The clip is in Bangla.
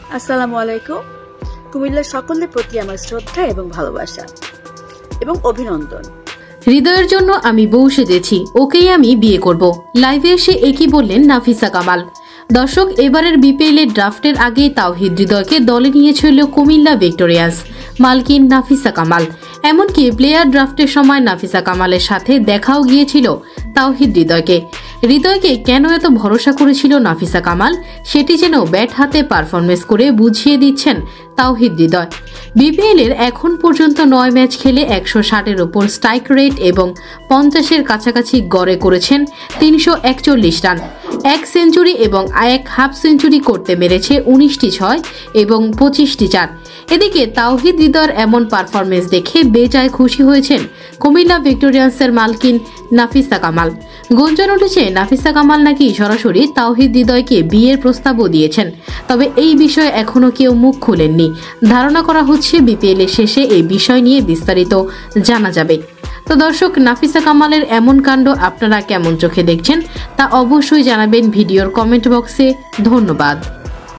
আসসালামু আলাইকুম। কুমিল্লার সকলের প্রতি আমার শ্রদ্ধা এবং ভালোবাসা এবং অভিনন্দন। হৃদয়ের জন্য আমি বউ সেজেছি, ওকেই আমি বিয়ে করব, লাইভে এসে একই বললেন নাফিসা কামাল। দর্শক, এবারের বিপিএল এর ড্রাফটের আগে তাওহিদ হৃদয়কে দলে নিয়েছিল কুমিল্লা ভিক্টোরিয়ান্স মালকিন নাফিসা কামাল। এমনকি প্লেয়ার ড্রাফটের সময় নাফিসা কামালের সাথে দেখাও গিয়েছিল তাওহিদ হৃদয়কে কেন এত ভরসা করেছিল নাফিসা কামাল, সেটি যেন ব্যাট হাতে পারফরমেন্স করে বুঝিয়ে দিচ্ছেন তাওহিদ হৃদয়। বিপিএল এর এখন পর্যন্ত 9 ম্যাচ খেলে 160-এর উপর স্ট্রাইক রেট এবং 50-এর কাছাকাছি গড়ে করেছেন 341 রান, 1 সেঞ্চুরি এবং 1 হাফ সেঞ্চুরি করতে মেরেছে 19টি 6 এবং 25টি 4। এদিকে তাওহিদ হৃদয়ের এমন পারফরমেন্স দেখে বেজায় খুশি হয়েছেন কুমিল্লা ভিক্টোরিয়ান্সের মালকিন নাফিসা কামাল। গুঞ্জন উঠেছে নাফিসা কামাল নাকি সরাসরি তাওহিদ হৃদয়কে বিয়ের প্রস্তাবও দিয়েছেন, তবে এই বিষয়ে এখনো কেউ মুখ খুলেননি। ধারণা করা হচ্ছে বিপিএল এর শেষে এই বিষয় নিয়ে বিস্তারিত জানা যাবে। তো দর্শক, নাফিসা কামালের এমন কাণ্ড আপনারা কেমন চোখে দেখছেন তা অবশ্যই জানাবেন ভিডিওর কমেন্ট বক্সে। ধন্যবাদ।